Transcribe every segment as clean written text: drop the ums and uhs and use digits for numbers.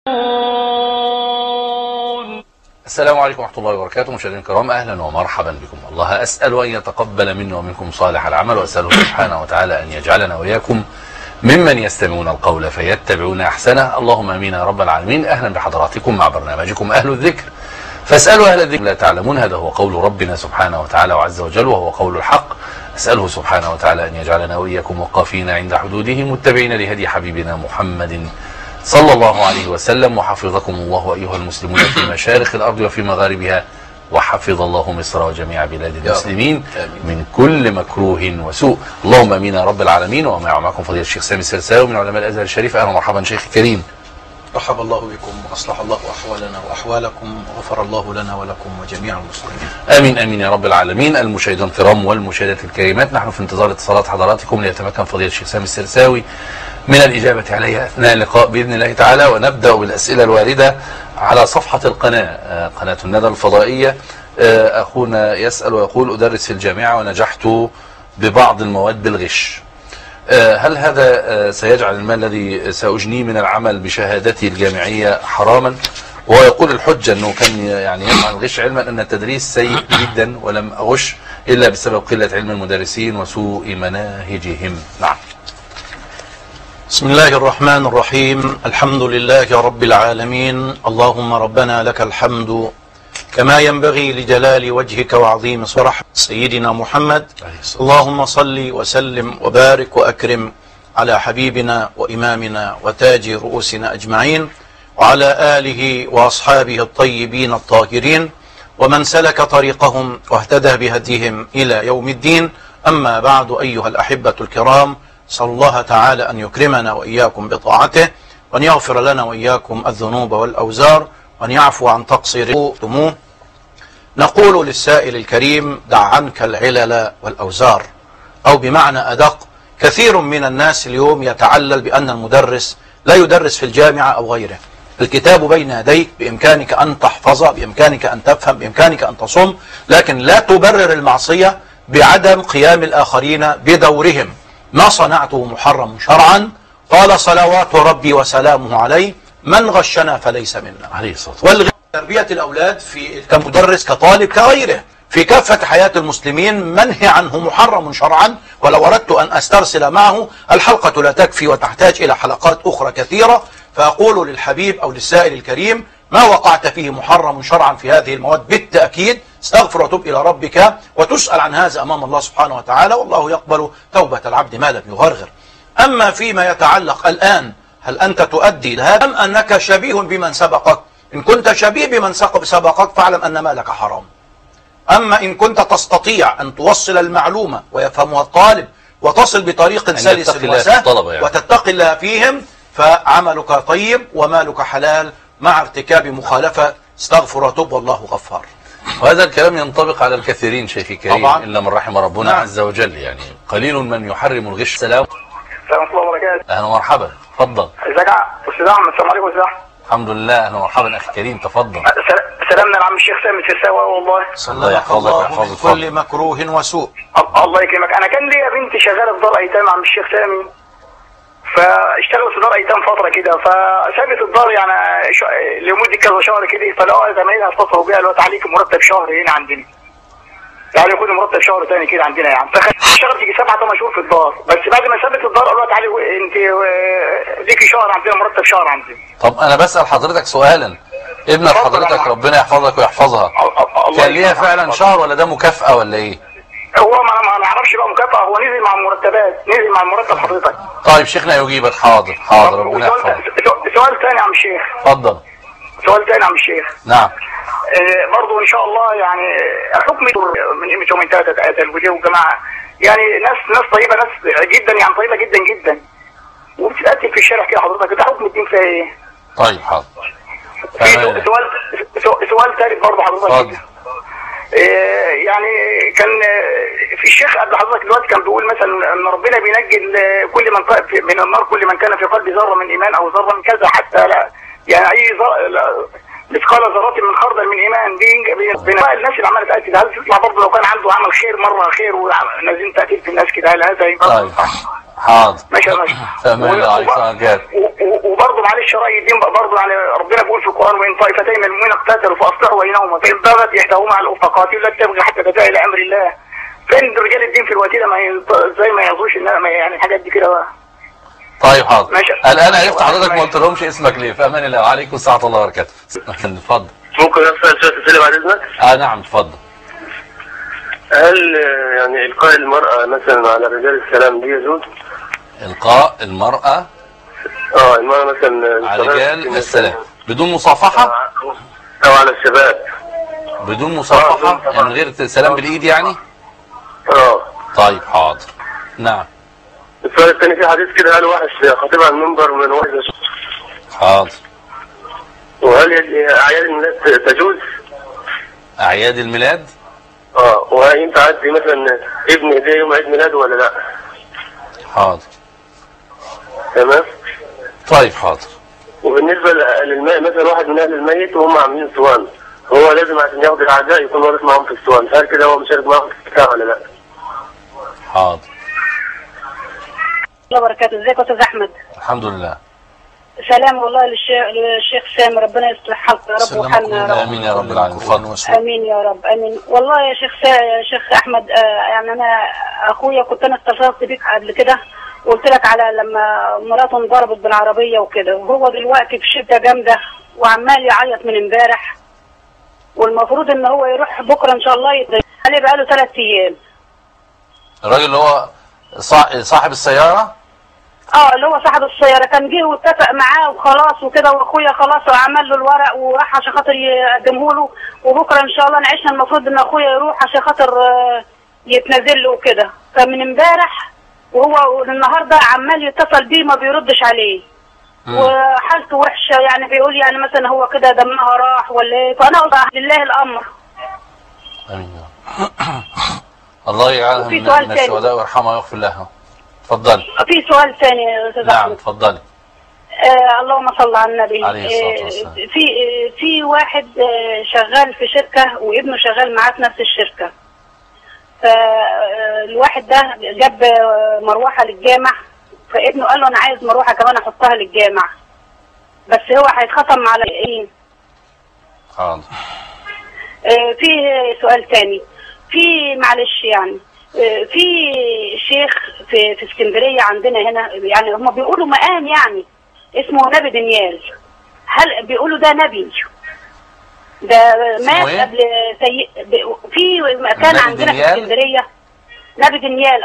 السلام عليكم ورحمة الله وبركاته. مشاهدينا الكرام، أهلا ومرحبا بكم. الله أسأل أن يتقبل منا ومنكم صالح العمل، وأسأله سبحانه وتعالى أن يجعلنا وإياكم ممن يستمعون القول فيتبعون أحسنه. اللهم آمين يا رب العالمين. أهلا بحضراتكم مع برنامجكم أهل الذكر، فاسألوا أهل الذكر لا تعلمون. هذا هو قول ربنا سبحانه وتعالى وعز وجل، وهو قول الحق. أسأله سبحانه وتعالى أن يجعلنا وإياكم وقافين عند حدوده، متبعين لهدي حبيبنا محمد صلى الله عليه وسلم. وحفظكم الله أيها المسلمون في مشارق الأرض وفي مغاربها، وحفظ الله مصر وجميع بلاد المسلمين من كل مكروه وسوء. اللهم امين يا رب العالمين. ومعكم فضيلة الشيخ سامي السرساوي من علماء الازهر الشريف. اهلا ومرحبا شيخ كريم. رحب الله بكم واصلح الله احوالنا واحوالكم، وغفر الله لنا ولكم وجميع المسلمين. امين امين يا رب العالمين. المشاهدين الكرام والمشاهدات الكريمات، نحن في انتظار اتصالات حضراتكم ليتمكن فضيلة الشيخ سامي السرساوي من الإجابة عليها أثناء اللقاء بإذن الله تعالى. ونبدأ بالأسئلة الواردة على صفحة القناة، قناة الندى الفضائية. أخونا يسأل ويقول: أدرس في الجامعة ونجحت ببعض المواد بالغش، هل هذا سيجعل المال الذي سأجنيه من العمل بشهادتي الجامعية حراما؟ وهو يقول الحجة أنه كان يعني يفعل الغش علما أن التدريس سيء جدا، ولم أغش إلا بسبب قلة علم المدرسين وسوء مناهجهم. نعم. بسم الله الرحمن الرحيم. الحمد لله رب العالمين. اللهم ربنا لك الحمد كما ينبغي لجلال وجهك وعظيم صرح سيدنا محمد. اللهم صل وسلم وبارك وأكرم على حبيبنا وإمامنا وتاج رؤوسنا أجمعين، وعلى آله وأصحابه الطيبين الطاهرين، ومن سلك طريقهم واهتدى بهديهم إلى يوم الدين. أما بعد، أيها الأحبة الكرام، صلى الله تعالى أن يكرمنا وإياكم بطاعته، وأن يغفر لنا وإياكم الذنوب والأوزار، وأن يعفو عن تقصيركم. نقول للسائل الكريم: دع عنك العلل والأوزار. أو بمعنى أدق، كثير من الناس اليوم يتعلل بأن المدرس لا يدرس في الجامعة أو غيره. الكتاب بين يديك، بإمكانك أن تحفظه، بإمكانك أن تفهم، بإمكانك أن تصم، لكن لا تبرر المعصية بعدم قيام الآخرين بدورهم. ما صنعته محرم شرعا. قال صلوات ربي وسلامه عليه: من غشنا فليس منا. عليه الصلاة والسلام. تربية الأولاد في كمدرس كطالب كغيره في كافة حياة المسلمين منهي عنه محرم شرعا. ولو أردت أن أسترسل معه الحلقة لا تكفي وتحتاج إلى حلقات أخرى كثيرة. فأقول للحبيب أو للسائل الكريم: ما وقعت فيه محرم شرعا في هذه المواد بالتأكيد استغفر وتب إلى ربك، وتسأل عن هذا أمام الله سبحانه وتعالى، والله يقبل توبة العبد ما لم يغرغر. أما فيما يتعلق الآن، هل أنت تؤدي هذا أم أنك شبيه بمن سبقك؟ إن كنت شبيه بمن سبقك فاعلم أن مالك حرام. أما إن كنت تستطيع أن توصل المعلومة ويفهمها الطالب وتصل بطريق سلس وسهل وتتقي الله فيهم، فعملك طيب ومالك حلال، مع ارتكاب مخالفة استغفر وتب والله غفار. وهذا الكلام ينطبق على الكثيرين شيخي كريم، إلا من رحم ربنا عز وجل. يعني قليل من يحرم الغش. السلام عليكم ورحمة الله وبركاته. أهلا ومرحبا، تفضل. ازيك يا أستاذ أحمد؟ السلام عليكم. ازيك؟ الحمد لله. أهلا ومرحبا أخي كريم، تفضل. سلامنا لعم الشيخ سامي السرساوي. والله الله يحفظك من كل مكروه وسوء. الله يكرمك. أنا كان ليا بنتي شغالة في دار أيتام عم الشيخ سامي، فاشتغلت في دار أيتام فترة كده، فسابت الدار يعني لمدة كذا شهر كده، فلقوا زمايلها اتصلوا بيها: الوقت عليك مرتب شهر هنا عندنا، يعني يكون مرتب شهر تاني كده عندنا يعني. فاشتغلت يجي 7-8 شهور في الدار، بس بعد ما سابت الدار قالوا: تعالي انت ليكي شهر عندنا، مرتب شهر عندنا. طب انا بسأل حضرتك سؤالا: ابنة حضرتك ربنا يحفظك ويحفظها كان ليها فعلا شهر ولا ده مكافأة ولا ايه؟ هو ما نعرفش بقى مكافأة، هو نزل مع المرتبات، نزل مع المرتب حضرتك. طيب شيخنا يجيبك. حاضر حاضر، ربنا يحفظك. سؤال ثاني يا عم الشيخ. اتفضل. سؤال ثاني يا عم الشيخ. نعم. برضه ان شاء الله يعني حكم من قيمة يومين 3 اتقتل وجماعه يعني ناس طيبه، ناس جدا يعني طيبه جدا جدا، وبتتقتل في الشارع كده حضرتك، ده حكم الدين فيها ايه؟ طيب حاضر. سؤال ثالث برضه حضرتك. يعني كان في الشيخ قبل حضرتك دلوقتي كان بيقول مثلا ان ربنا بينجي كل من النار كل من كان في قلبه ذره من ايمان او ذره من كذا، حتى لا يعني اي مثقال ذرات من خردل من ايمان. بين الناس اللي عماله تقتل، هل تطلع برضه لو كان عنده عمل خير مره خير ونازلين تقتيل في الناس كده، هل هذا ينفع؟ طيب حاضر. ماشي يا باشا. فامان الله عليك وبركاته. وبرضه معلش رأي الدين برضه، يعني ربنا بيقول في القرآن: وإن طائفتين من المؤمنين اقتتلوا فأصلحوا بينهما فإن بغت إحداهما على الأخرى فقاتلوا التي تبغي حتى تفيء إلى أمر الله. فإن رجال الدين في الوقت ده زي ما يرضوش يعني الحاجات دي كده بقى. طيب حاضر. ماشي. الآن عرفت حضرتك ما قلتلهمش اسمك ليه. فامان الله وعليكم السلام ورحمة الله وبركاته. اتفضل. ممكن أسأل سؤال تسألي بعد إذنك؟ نعم اتفضل. هل يعني إلقاء المرأة مثلا على الرجال السلام دي يجوز؟ إلقاء المرأة المرأة مثلا على رجال السلام بدون مصافحة أو على الشباب بدون مصافحة يعني من غير سلام بالإيد يعني؟ طيب حاضر. نعم. السؤال الثاني في حديث كده قال واحد خطيب على المنبر من واحد. حاضر. وهل أعياد الميلاد تجوز؟ أعياد الميلاد؟ وهل ينفع أدي مثلا ابن هدية يوم عيد ميلاده ولا لا؟ حاضر. تمام؟ طيب حاضر. وبالنسبة للماء مثلا واحد من أهل الميت وهم عاملين صوان، هو لازم عشان ياخد العزاء يكون وارث معاهم في الصوان، هل كده هو مشارك معاهم في البتاع ولا لا؟ حاضر. الله وبركاته. ازيك يا استاذ احمد؟ الحمد لله. سلام والله للشيخ سامي، ربنا يصلح حالته يا رب وحالنا يا رب. امين يا رب العالمين. امين يا رب امين. والله يا شيخ احمد، يعني انا اخويا كنت انا اتصلت بيك قبل كده وقلت لك على لما مراته انضربت بالعربيه وكده، وهو دلوقتي في شده جامده وعمال يعيط من امبارح، والمفروض ان هو يروح بكره ان شاء الله عليه بقاله 3 ايام. الراجل اللي هو صاحب السياره؟ اللي هو صاحب السياره كان جه واتفق معاه وخلاص وكده، واخويا خلاص وعمل له الورق وراح عشان خاطر يقدمه له، وبكره ان شاء الله نعيشنا. المفروض ان اخويا يروح عشان خاطر يتنزل له وكده. فمن امبارح وهو النهارده عمال يتصل بيه ما بيردش عليه، وحالته وحشه، يعني بيقول يعني مثلا هو كده دمها راح ولا ايه. فانا قلت لله الامر. امين. الله يجعلها من الشهداء ويرحمها ويغفر لها. اتفضلي. في سؤال ثاني يا استاذ احمد. نعم اتفضلي. اللهم صل على النبي. عليه الصلاه والسلام. في واحد شغال في شركه وابنه شغال معاه في نفس الشركه. فالواحد ده جاب مروحه للجامع، فابنه قال له انا عايز مروحه كمان احطها للجامع، بس هو هيتخصم على ايه؟ حاضر. في سؤال ثاني. في معلش يعني في شيخ في اسكندريه عندنا هنا، يعني هم بيقولوا مقام يعني اسمه نبي دانيال. هل بيقولوا ده نبي؟ ده مات قبل في مكان عندنا في اسكندريه نبي دانيال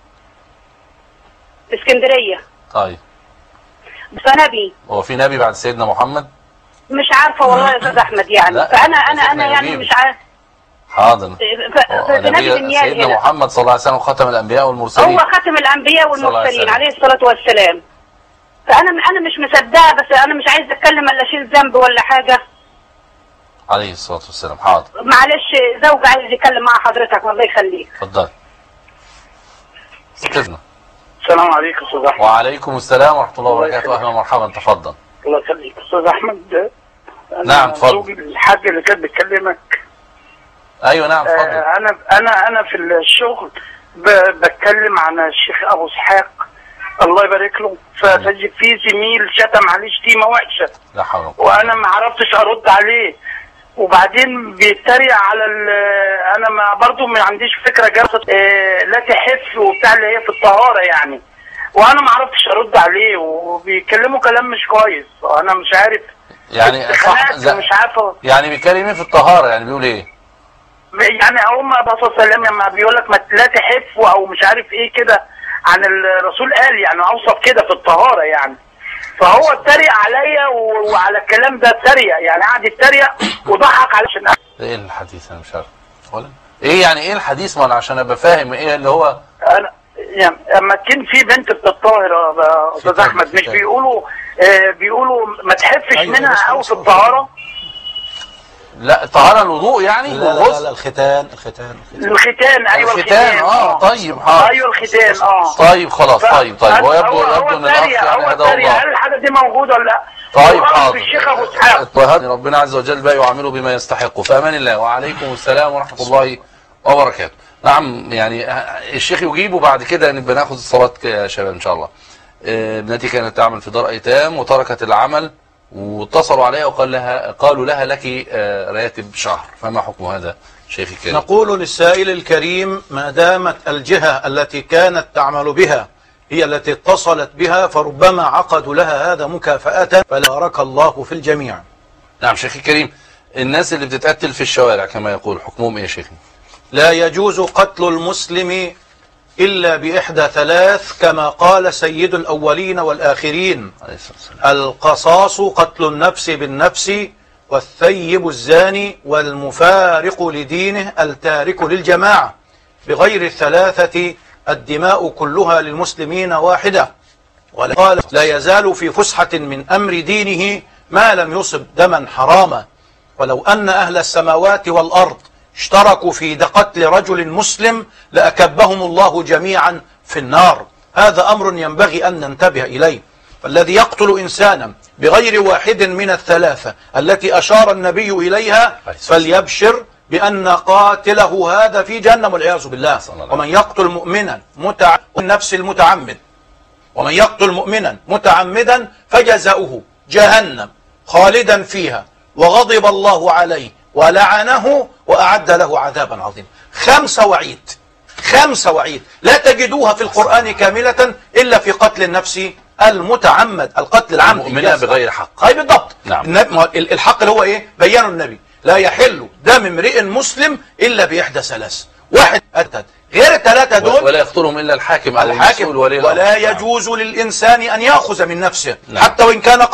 في اسكندريه. طيب. فنبي هو في نبي بعد سيدنا محمد؟ مش عارفه والله يا استاذ احمد، يعني فانا يعني مش عارف. حاضر. نبي دانيال سيدنا محمد صلى الله عليه وسلم خاتم الانبياء والمرسلين. هو خاتم الانبياء والمرسلين عليه الصلاه والسلام. فانا مش مصدقه، بس انا مش عايز اتكلم الا اشيل ذنب ولا حاجه. عليه الصلاه والسلام. حاضر. معلش زوج عايز يتكلم مع حضرتك، الله يخليك. اتفضل. استاذنا. السلام عليكم استاذ احمد. وعليكم السلام ورحمه الله وبركاته. اهلا ومرحبا. تفضل. الله يخليك استاذ احمد. نعم اتفضل. زوجي الحاج اللي كان بيكلمك. ايوه نعم اتفضل. انا في الشغل بتكلم عن الشيخ ابو اسحاق الله يبارك له. في زميل شتم عليه شتيمه وحشه، لا حول. وانا ما عرفتش ارد عليه، وبعدين بيتريق على انا ما برضو ما عنديش فكره جرسه لا تحف وبتاع اللي هي في الطهاره يعني، وانا ما عرفتش ارد عليه، وبيكلموا كلام مش كويس، وانا مش عارف يعني صح. مش عارفه يعني بيتكلم ايه في الطهاره؟ يعني بيقول ايه؟ يعني هم الرسول صلى الله عليه وسلم لما بيقول لك لا تحف او مش عارف ايه كده عن الرسول، قال يعني اوصف كده في الطهاره يعني. فهو اتريق عليا وعلى الكلام ده اتريق، يعني قعد يتريق وضحك علشان ايه الحديث؟ انا مش عارف ولا ايه يعني ايه الحديث، ما انا عشان ابقى فاهم ايه اللي هو. انا يعني اما كان في بنت بتطهر يا استاذ احمد، مش بيقولوا ما تحفش منها قوي في الطهاره. لا الطهاره الوضوء يعني. لا الختان ايوه الختان. طيب حاضر. ايوه الختان. طيب خلاص. طيب هو يبدو ان الاخ يعني هذا الله. هل الحاجه دي موجوده ولا لا؟ طيب حاضر. الشيخ ابو اسحاق ربنا عز وجل بقى يعامله بما يستحقه. في امان الله. وعليكم السلام ورحمه الله وبركاته. نعم، يعني الشيخ يجيب وبعد كده نبقى ناخد الصلاه يا شباب ان شاء الله. ابنتي كانت تعمل في دار ايتام وتركت العمل، واتصلوا عليها قالوا لها لك راتب شهر، فما حكم هذا شيخ الكريم؟ نقول للسائل الكريم ما دامت الجهة التي كانت تعمل بها هي التي اتصلت بها فربما عقدوا لها هذا مكافأة، فبارك الله في الجميع. نعم شيخ الكريم، الناس اللي بتتقتل في الشوارع كما يقول حكمهم ايه يا شيخ؟ لا يجوز قتل المسلم إلا بإحدى ثلاث كما قال سيد الأولين والآخرين: القصاص قتل النفس بالنفس، والثيب الزاني، والمفارق لدينه التارك للجماعة. بغير الثلاثة الدماء كلها للمسلمين واحدة. وقال لا يزال في فسحة من أمر دينه ما لم يصب دما حراما. ولو أن أهل السماوات والأرض اشتركوا في قتل رجل مسلم لأكبهم الله جميعا في النار. هذا أمر ينبغي أن ننتبه إليه. فالذي يقتل إنسانا بغير واحد من الثلاثة التي أشار النبي إليها فليبشر بأن قاتله هذا في جهنم والعياذ بالله. ومن يقتل مؤمنا النفس المتعمد ومن يقتل مؤمنا متعمدا فجزاؤه جهنم خالدا فيها وغضب الله عليه ولعنه وأعد له عذابا عظيما. 5 وعيد، 5 وعيد لا تجدوها في القرآن كاملة إلا في قتل النفس المتعمد، القتل العمد مؤمنة بغير حق. أي بالضبط. نعم. الحق اللي هو إيه؟ بيانه النبي: لا يحل دم امرئ مسلم إلا بإحدى ثلاث. واحد أتد غير الثلاثة دول ولا يقتلهم إلا الحاكم أو المسؤول ولا يجوز للإنسان أن يأخذ من نفسه. نعم. حتى وإن كان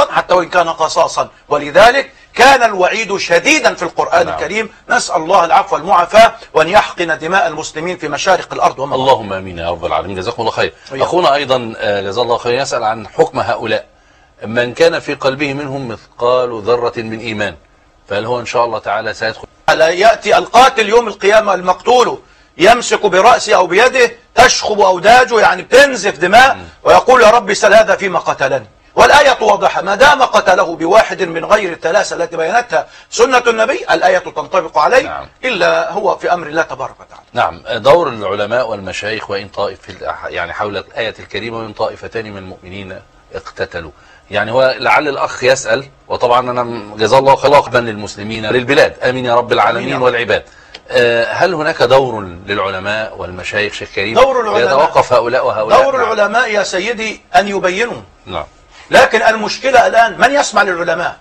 قصاصا، ولذلك كان الوعيد شديدا في القرآن. نعم. الكريم. نسأل الله العفو والمعافاة وأن يحقن دماء المسلمين في مشارق الأرض ومغربها. اللهم آمين يا رب العالمين. جزاكم الله خير. أخونا أيضا جزاه الله خير يسأل عن حكم هؤلاء من كان في قلبه منهم مثقال ذرة من إيمان، فهل هو إن شاء الله تعالى سيدخل؟ لا يأتي القاتل يوم القيامة المقتول يمسك برأسه أو بيده تشخب أوداجه، يعني بتنزف دماء، ويقول يا رب سل هذا فيما قتلني. والآية واضحة: ما دام قتله بواحد من غير الثلاثة التي بينتها سنة النبي الآية تنطبق عليه. نعم. إلا هو في أمر الله تبارك وتعالى. نعم. دور العلماء والمشايخ وإن طائف يعني حول الآية الكريمة: وإن طائفتان من المؤمنين اقتتلوا. يعني هو لعل الأخ يسأل، وطبعا أنا جزاه الله خيرا للمسلمين للبلاد، آمين يا رب العالمين والعباد. هل هناك دور للعلماء والمشايخ شيخ كريم؟ دور العلماء يتوقف هؤلاء وهؤلاء. دور العلماء يا سيدي أن يبينوا. نعم. لكن المشكلة الآن من يسمع للعلماء؟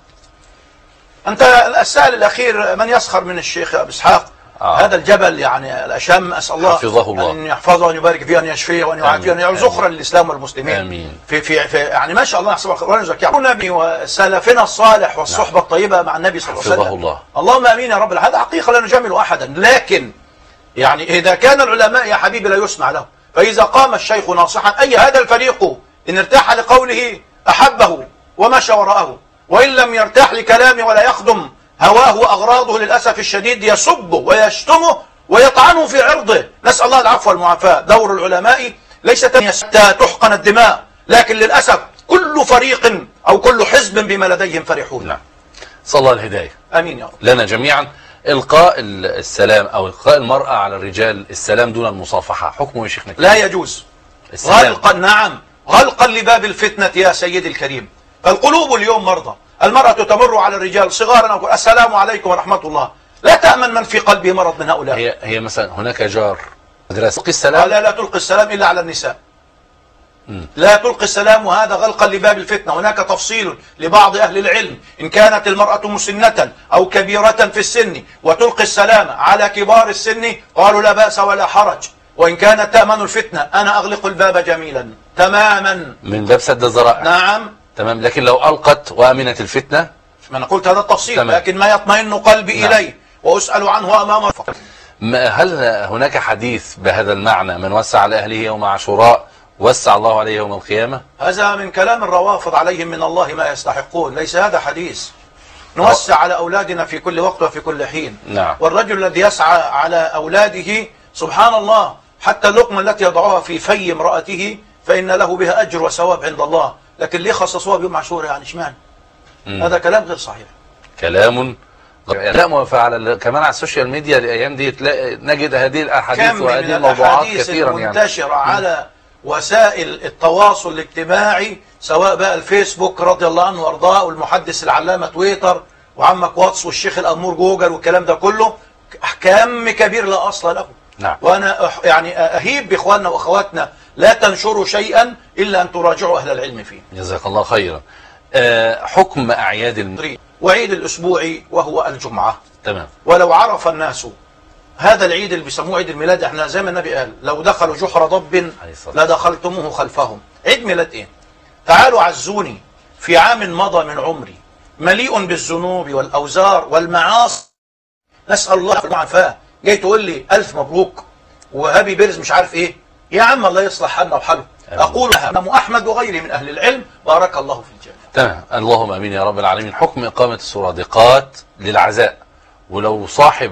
أنت السائل الأخير من يسخر من الشيخ أبو إسحاق؟ هذا الجبل يعني الأشم، أسأل الله حفظه الله أن يحفظه وأن يبارك فيه وأن يشفيه وأن يعافيه وأن يعز ذخرا للإسلام والمسلمين. آمين. في يعني ما شاء الله يحسب القرآن يزكيه. النبي وسلفنا الصالح والصحبة الطيبة مع النبي صلى الله عليه وسلم. حفظه الله. اللهم آمين يا رب. هذا حقيقة لا نجامل أحدا، لكن يعني إذا كان العلماء يا حبيبي لا يسمع له، فإذا قام الشيخ ناصحا أي هذا الفريق إن ارتاح لقوله أحبه ومشى وراءه، وإن لم يرتاح لكلامه ولا يخدم هواه وأغراضه للأسف الشديد يسبه ويشتمه ويطعنه في عرضه. نسأل الله العفو والمعافاة. دور العلماء ليس حتى تحقن الدماء، لكن للأسف كل فريق أو كل حزب بما لديهم فرحون. نعم. صلى الله الهداية. آمين يا رب. لنا جميعا. إلقاء السلام أو إلقاء المرأة على الرجال السلام دون المصافحة حكمه يا شيخنا؟ لا يجوز. غلقا، نعم، غلقا لباب الفتنة يا سيدي الكريم. القلوب اليوم مرضى. المرأة تمر على الرجال صغارا أو السلام عليكم ورحمة الله، لا تأمن من في قلبه مرض من هؤلاء. هي مثلا هناك جار مدرسة تلقي السلام؟ لا تلقي السلام إلا على النساء. لا تلقي السلام، وهذا غلقا لباب الفتنة. هناك تفصيل لبعض أهل العلم: إن كانت المرأة مسنة أو كبيرة في السن وتلقي السلام على كبار السن قالوا لا بأس ولا حرج، وإن كانت تأمن الفتنة أنا أغلق الباب جميلا تماما من باب سد الذرائع. نعم تمام. لكن لو ألقت وأمنت الفتنة، ما أنا قلت هذا التفصيل. تمام. لكن ما يطمئن قلبي نعم. إليه وأسأل عنه أمام هل هناك حديث بهذا المعنى: من وسع على أهله يوم عاشوراء وسع الله عليه يوم القيامة؟ هذا من كلام الروافض عليهم من الله ما يستحقون، ليس هذا حديث. نوسع على أولادنا في كل وقت وفي كل حين. نعم. والرجل الذي يسعى على أولاده سبحان الله حتى اللقمة التي يضعها في في امرأته فإن له بها أجر وثواب عند الله، لكن ليه خصصوها بيوم عاشوراء؟ يعني اشمعنى؟ هذا كلام غير صحيح. كلام لا موافقة كمان على السوشيال ميديا الايام دي نجد هذه الاحاديث كم وهذه من الموضوعات الأحاديث كثيرا المنتشرة على وسائل التواصل الاجتماعي، سواء بقى الفيسبوك رضي الله عنه وارضاه، والمحدث العلامة تويتر، وعمك واتس، والشيخ الأمور جوجل، والكلام ده كله كم كبير لا أصل له. نعم. وأنا يعني أهيب بإخواننا وأخواتنا لا تنشروا شيئا إلا أن تراجعوا أهل العلم فيه. جزاك الله خيرا. حكم أعياد وعيد الأسبوعي وهو الجمعة. تمام. ولو عرف الناس هذا العيد اللي بيسموه عيد الميلاد، احنا زي ما النبي قال لو دخلوا جحر ضب لدخلتموه خلفهم. عيد ميلاد ايه؟ تعالوا عزوني في عام مضى من عمري مليء بالذنوب والأوزار والمعاصي، نسأل الله العافية، جاي تقول لي ألف مبروك وهابي بيرز مش عارف ايه؟ يا عم الله يصلح حالنا وحاله. أقول أم أحمد وغيري من أهل العلم بارك الله في الجنة. تمام، اللهم امين يا رب العالمين. حكم اقامه السرادقات للعزاء، ولو صاحب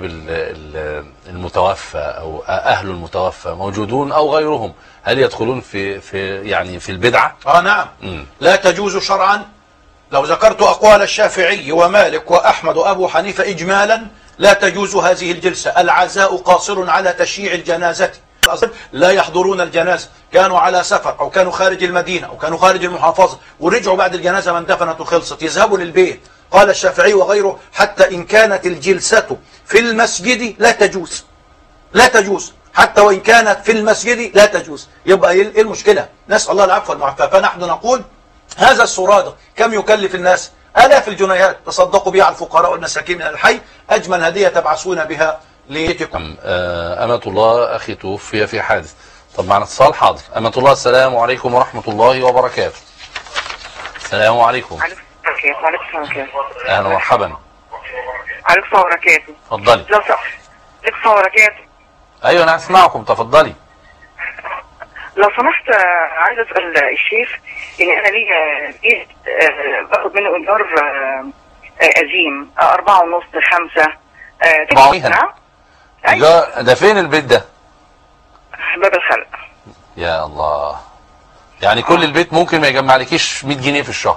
المتوفى او اهل المتوفى موجودون او غيرهم، هل يدخلون في البدعه؟ نعم. لا تجوز شرعا. لو ذكرت اقوال الشافعي ومالك واحمد وابو حنيفه اجمالا لا تجوز هذه الجلسه. العزاء قاصر على تشييع الجنازه، لا يحضرون الجنازة، كانوا على سفر أو كانوا خارج المدينة أو كانوا خارج المحافظة ورجعوا بعد الجنازة ما اندفنت وخلصت، يذهبوا للبيت. قال الشافعي وغيره حتى إن كانت الجلسة في المسجد لا تجوز، لا تجوز حتى وإن كانت في المسجد لا تجوز. يبقى إيه المشكلة؟ نسأل الله العفو والعافية. فنحن نقول هذا السرادق كم يكلف الناس؟ آلاف الجنيهات تصدقوا بها على الفقراء والمساكين من الحي، أجمل هدية تبعثون بها ليتكم. أمة الله أخي توفي في حادث. طب معنا اتصال. حاضر. أمة الله، السلام عليكم ورحمة الله وبركاته. السلام عليكم. وعليكم السلام وبركاته. أهلا ومرحبا. وعليكم السلام وبركاته. اتفضلي. عليكم السلام وبركاته. أيوة أنا أسمعكم، تفضلي. لو سمحت عايز أسأل الشيخ إن أنا ليا بيت باخد منه إيجار قديم 4.5 5 نعم. ده فين البيت ده؟ باب الخلق. يا الله، يعني كل البيت ممكن ما يجمعلكيش 100 جنيه في الشهر.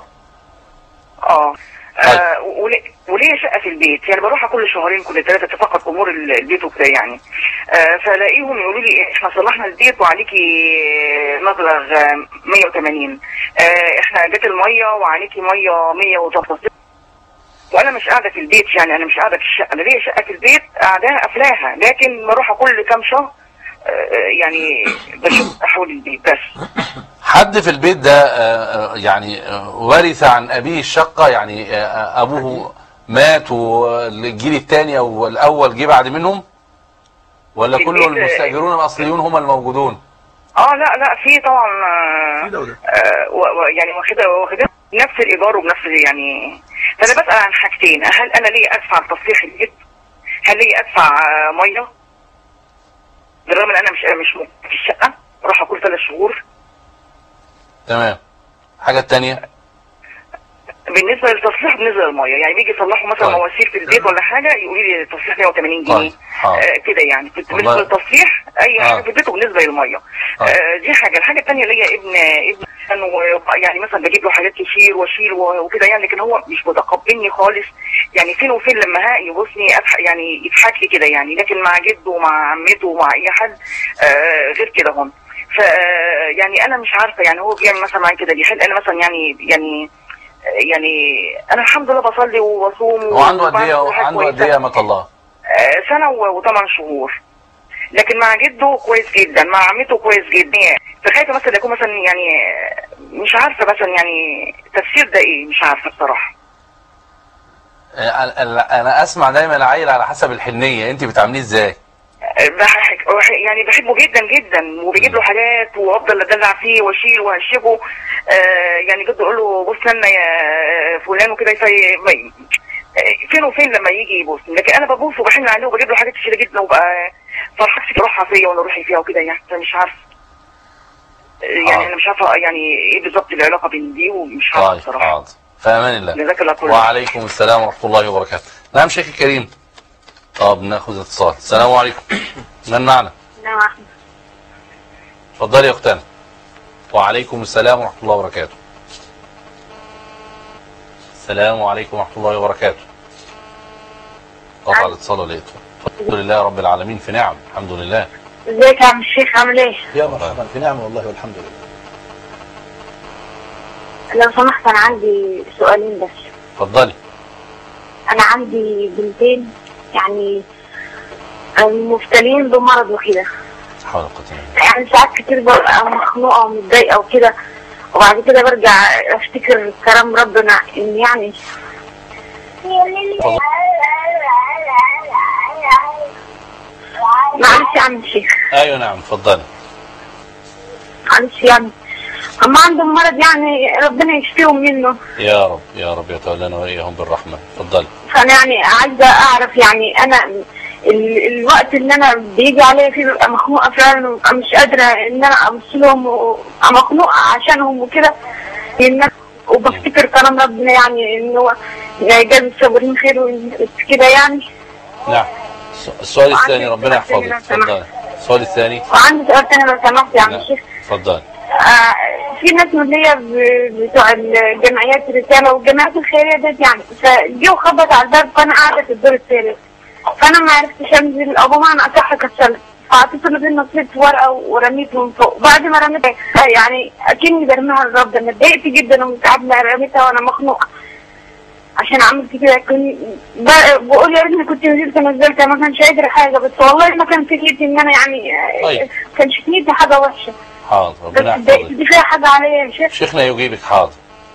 وليه شقه في البيت، يعني بروح كل شهرين كل 3 اتفقد امور البيت وكده يعني. فلاقيهم يقولوا لي احنا صلحنا البيت وعليكي مبلغ 180. احنا جت الميه وعليكي ميه 100 وانا مش قاعده في البيت، يعني انا مش قاعده في الشقه، انا ليا شقه في البيت قاعداها قافلاها، لكن بروح كل كام شهر يعني بشوف احول البيت بس. حد في البيت ده يعني ورث عن ابيه الشقه، يعني ابوه مات والجيل الثاني او الاول جه بعد منهم، ولا كل المستاجرون الاصليون هم الموجودون؟ لا في طبعا يعني واخدين نفس الايجار وبنفس يعني. فانا بسال عن حاجتين، هل انا ليا ادفع تصليح البيت؟ هل ليا ادفع ميه؟ بالرغم ان انا مش في الشقه، اروح كل 3 شهور. تمام. الحاجه الثانيه بالنسبه للتصليح، بالنسبه للميه، يعني بيجي يصلحوا مثلا مواسير في البيت ولا حاجه يقولوا لي تصليح 180 جنيه كده يعني. بالنسبه للتصليح اي حاجه في البيت، وبالنسبه للميه دي حاجه. الحاجه الثانيه ليا ابن يعني مثلا بجيب له حاجات كتير واشيل وكده يعني، لكن هو مش متقبلني خالص يعني. فين وفين لما يبوسني يعني يضحك لي كده يعني، لكن مع جده ومع عمته ومع اي حد غير كده هم. ف يعني انا مش عارفه يعني هو بيعمل مثلا معايا كده ليه؟ هل انا مثلا يعني انا الحمد لله بصلي وبصوم. هو عنده قد ايه يا مت الله؟ 1 سنة و8 شهور. لكن مع جده كويس جدا، مع عمته كويس جدا. فخايفه مثلا يكون مثلا يعني مش عارفه مثلا يعني تفسير ده ايه، مش عارفه بصراحه. انا اسمع دايما العيل على حسب الحنيه، انت بتعامليه ازاي؟ يعني بحبه جدا جدا، وبجيب له حاجات وافضل ادلع فيه واشيل وهشبه. يعني جد اقول له بص لنا يا فلان وكده، فين وفين لما يجي يبوسني. لكن انا ببوس وبحن عليه وبجيب له حاجات كتير جدا، وبقى فرحتي تروحها فيا وانا روحي فيها وكده يعني. فمش عارفه يعني انا مش عارفه يعني ايه بالظبط العلاقه بين دي، ومش عارفه بصراحه. حاضر، في امان الله. جزاك الله كل. وعليكم السلام ورحمه الله وبركاته. نعم شيخ الكريم. طب ناخذ اتصال. السلام عليكم. من معنا؟ السلام عليكم. اتفضلي يا اختنا. وعليكم السلام ورحمه الله وبركاته. السلام عليكم ورحمه الله وبركاته. قطع الاتصال ولا يقطع. الحمد لله رب العالمين في نعم، الحمد لله. ازيك يا عم الشيخ، عامل ايه؟ يا مرحبا، في نعم والله والحمد لله. لو سمحت انا عندي سؤالين بس. اتفضلي. انا عندي بنتين يعني مبتلين بمرض وكده. حول ولا قوة الا بالله. يعني ساعات كتير ببقى مخنوقه ومتضايقه وكده، وبعد كده برجع افتكر كلام ربنا ان يعني معلش يا عم الشيخ. ايوه نعم اتفضلي. معلش يعني هم عندهم مرض يعني ربنا يشفيهم منه. يا رب يا رب يتولانا واياهم بالرحمه. اتفضلي. فانا يعني عايزه اعرف يعني انا الوقت اللي انا بيجي عليا فيه ببقى مخنوقه فعلا، وببقى مش قادره ان انا ابص لهم، وابقى مخنوقه عشانهم وكده، وبفتكر كلام ربنا يعني ان هو جاز الصابرين خير وكده يعني. نعم. السؤال الثاني ربنا يحفظك. اتفضلي. السؤال الثاني. وعندي سؤال ثاني لو سمحت يا عم الشيخ. اتفضلي. في ناس اللي هي بتوع الجمعيات الرساله والجمعيات الخيريه ديت يعني، فجي وخبط على الباب فانا قاعده في الدور الثالث، فانا ما عرفتش انزل او بمعنى اصح كسلت، فاتصل بينا نصيت ورقه ورميته من فوق، بعد ما رميتها يعني اكني برميها للرب، انا اتضايقت جدا ومتعبه رميتها وانا مخنوقه عشان عملت كده. بقول يا ريتني كنت نزلتها، ما كانش قادر حاجه، بس والله ما كان في نيتي ان انا يعني طيب. كانش في نيتي حاجه وحشه. حاضر ربنا يحفظك. دي فيها حاجه عليا يا شيخ؟ شيخنا يجيبك. حاضر.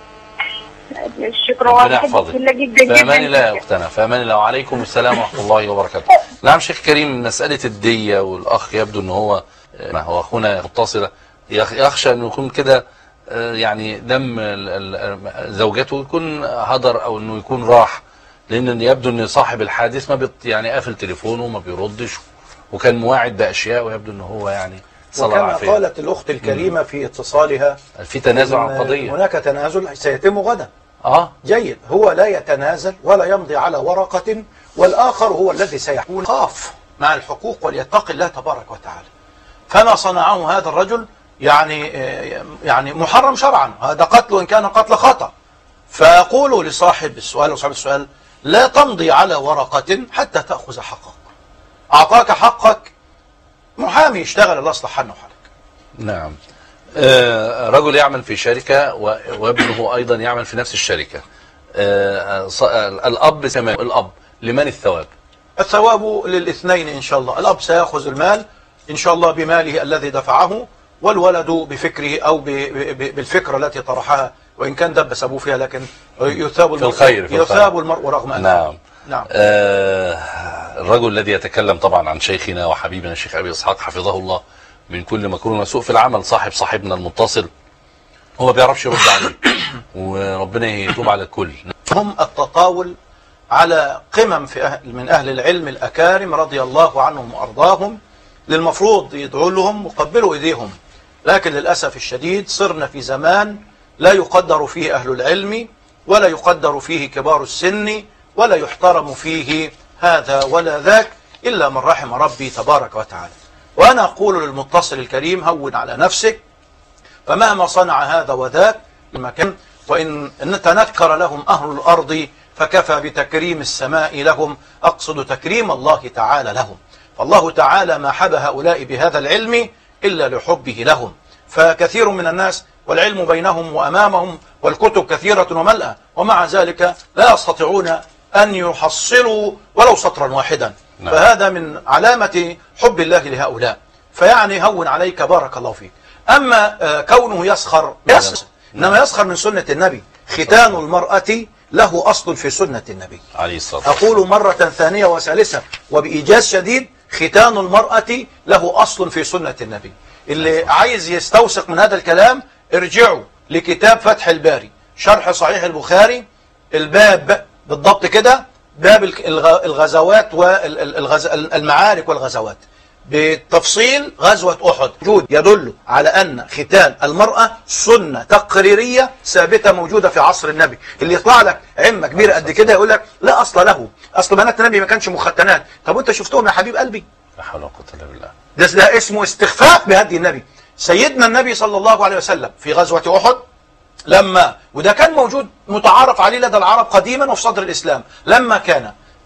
شكرا. ربنا يحفظك. في امان الله يا اختنا، في امان الله، وعليكم السلام ورحمه الله وبركاته. نعم شيخ كريم، مساله الديه والاخ يبدو ان هو ما هو اخونا متصله يخشى انه يكون كده يعني دم زوجته يكون هدر او انه يكون راح، لان يبدو ان صاحب الحادث ما يعني قافل تليفونه وما بيردش، وكان مواعد باشياء، ويبدو ان هو يعني وكما قالت الاخت الكريمه في اتصالها في تنازل عن قضيه، هناك تنازل سيتم غدا. جيد. هو لا يتنازل ولا يمضي على ورقه، والاخر هو الذي سيكون خاف مع الحقوق وليتقي الله تبارك وتعالى. فما صنعه هذا الرجل يعني محرم شرعا، هذا قتل وإن كان قتل خطأ. فيقول لصاحب السؤال وصاحب السؤال لا تمضي على ورقة حتى تأخذ حقك. أعطاك حقك محامي يشتغل، الله يصلح حالنا وحالك. نعم. رجل يعمل في شركة وابنه أيضا يعمل في نفس الشركة. الأب كمان، الأب لمن الثواب؟ الثواب للاثنين إن شاء الله. الأب سيأخذ المال إن شاء الله بماله الذي دفعه، والولد بفكره أو بالفكرة التي طرحها، وإن كان دبس أبوه فيها، لكن يثاب المرء رغم أنه. نعم. الرجل الذي يتكلم طبعا عن شيخنا وحبيبنا الشيخ أبي إسحاق حفظه الله من كل مكروه وسوء في العمل، صاحبنا المتصل، هو ما بيعرفش يرد عليه، وربنا يتوب على الكل. هم التطاول على قمم من أهل العلم الأكارم رضي الله عنهم وأرضاهم، للمفروض يدعوا لهم وقبلوا إيديهم، لكن للأسف الشديد صرنا في زمان لا يقدر فيه أهل العلم، ولا يقدر فيه كبار السن، ولا يحترم فيه هذا ولا ذاك إلا من رحم ربي تبارك وتعالى. وأنا أقول للمتصل الكريم هون على نفسك، فمهما صنع هذا وذاك المكان، وإن تنكر لهم أهل الأرض فكفى بتكريم السماء لهم، أقصد تكريم الله تعالى لهم. فالله تعالى ما حب هؤلاء بهذا العلم إلا لحبه لهم. فكثير من الناس والعلم بينهم وأمامهم والكتب كثيرة وملأة، ومع ذلك لا يستطيعون أن يحصلوا ولو سطرا واحدا. فهذا من علامة حب الله لهؤلاء. فيعني هون عليك بارك الله فيك. أما كونه يسخر، إنما يسخر من سنة النبي. ختان المرأة له أصل في سنة النبي عليه الصلاة والسلام. أقول مرة ثانية وثالثة وبإيجاز شديد، ختان المرأة له أصل في سنة النبي. اللي عايز يستوثق من هذا الكلام ارجعوا لكتاب فتح الباري شرح صحيح البخاري، الباب بالضبط كده، باب الغزوات والمعارك والغزوات بالتفصيل. غزوة أحد وجود يدل على أن ختان المرأة سنة تقريرية ثابتة موجودة في عصر النبي. اللي يطلع لك عمة كبيرة قد كده يقول لك لا أصل له، أصل بنات النبي ما كانش مختنات. طب وأنت شفتهم يا حبيب قلبي؟ لا حول ولا قوة إلا بالله. ده اسمه استخفاف بهدي النبي. سيدنا النبي صلى الله عليه وسلم في غزوة أحد لما، وده كان موجود متعارف عليه لدى العرب قديما وفي صدر الإسلام، لما كان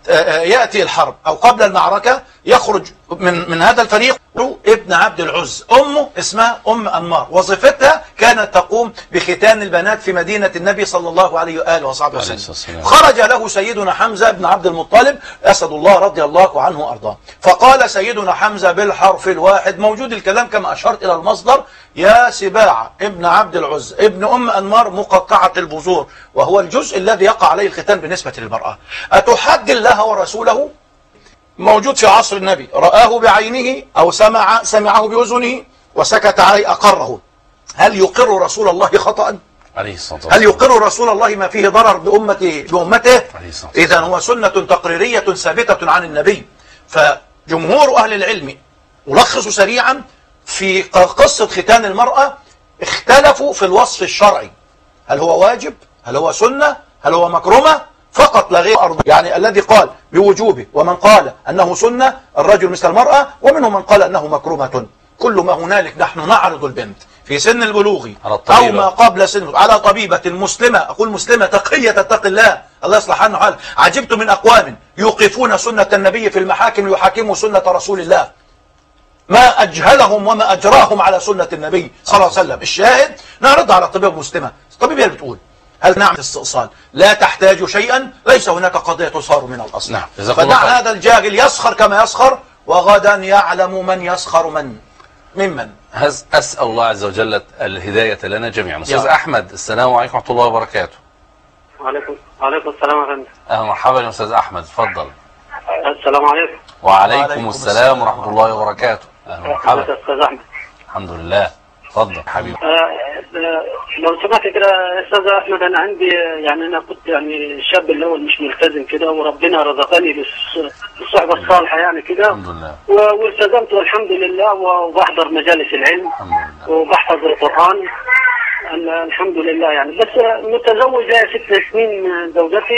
يأتي الحرب أو قبل المعركة يخرج من هذا الفريق ابن عبد العز. أمه اسمها أم أنمار، وظيفتها كانت تقوم بختان البنات في مدينة النبي صلى الله عليه وآله وصحبه وسلم. خرج له سيدنا حمزة بن عبد المطلب أسد الله رضي الله عنه وأرضاه، فقال سيدنا حمزة بالحرف الواحد، موجود الكلام كما أشرت إلى المصدر: يا سباع ابن عبد العز ابن أم أنمار مقطعة البذور، وهو الجزء الذي يقع عليه الختان بالنسبة للمرأة، أتحد الله ورسوله؟ موجود في عصر النبي، رآه بعينه أو سمعه بأذنه وسكت عليه أقره. هل يقر رسول الله خطأ؟ عليه الصلاة والسلام. هل يقر رسول الله ما فيه ضرر بأمته؟ إذن هو سنة تقريرية ثابتة عن النبي. فجمهور أهل العلم، ألخص سريعا في قصة ختان المرأة، اختلفوا في الوصف الشرعي، هل هو واجب؟ هل هو سنة؟ هل هو مكرمة؟ فقط لا غير أرض. يعني الذي قال بوجوبه ومن قال أنه سنة، الرجل مثل المرأة، ومنهم من قال أنه مكرمة. كل ما هنالك نحن نعرض البنت في سن البلوغ أو ما قبل سن على طبيبة مسلمة، أقول مسلمة تقية تتقي الله، الله يصلح عنه حال. عجبت من أقوام يوقفون سنة النبي في المحاكم ليحاكموا سنة رسول الله، ما أجهلهم وما أجراهم على سنة النبي صلى الله عليه وسلم. الشاهد نعرض على طبيب مسلمة، الطبيب هي بتقول هل نعمل استئصال لا تحتاج شيئا، ليس هناك قضية تصار من الأصل. نعم. فدع هذا الجاهل يسخر كما يسخر، وغدا يعلم من يسخر ممن. أسأل الله عز وجل الهداية لنا جميعا. أستاذ أحمد، السلام عليكم ورحمة الله وبركاته. وعليكم السلام ورحمة الله. أهلا مرحبا يا أستاذ أحمد، اتفضل. السلام عليكم. وعليكم السلام ورحمة الله وبركاته. أهلا مرحبا. أستاذ أحمد. الحمد لله، اتفضل حبيبي. لو سمحت كده يا أستاذ أحمد، أنا عندي يعني أنا كنت يعني الشاب اللي هو مش ملتزم كده، وربنا رزقني بالصحبة الصالحة يعني كده، الحمد لله، والتزمت والحمد لله، وبحضر مجالس العلم وبحفظ القرآن الحمد لله يعني. بس متزوج لي 6 سنين زوجتي،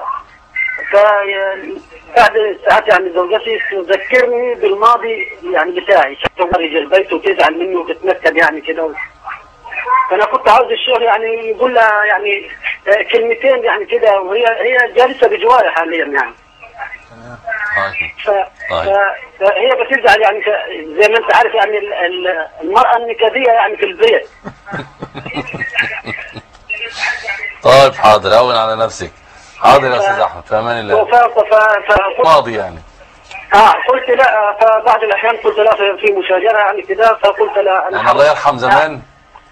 بعد ساعات يعني زوجتي تذكرني بالماضي يعني بتاعي، خارج البيت وتزعل مني وتتنكد يعني كده. فانا كنت عاوز الشغل يعني يقول لها يعني كلمتين يعني كده، وهي جالسه بجواري حاليا يعني. فهي بتزعل يعني زي ما انت عارف يعني المرأة النكدية يعني في البيت. طيب حاضر، هون على نفسك. حاضر يا استاذ احمد، في امان الله. ماضي يعني. قلت لا، فبعض الاحيان قلت لا في مشاجره يعني كده، فقلت لا انا الله يرحم زمان.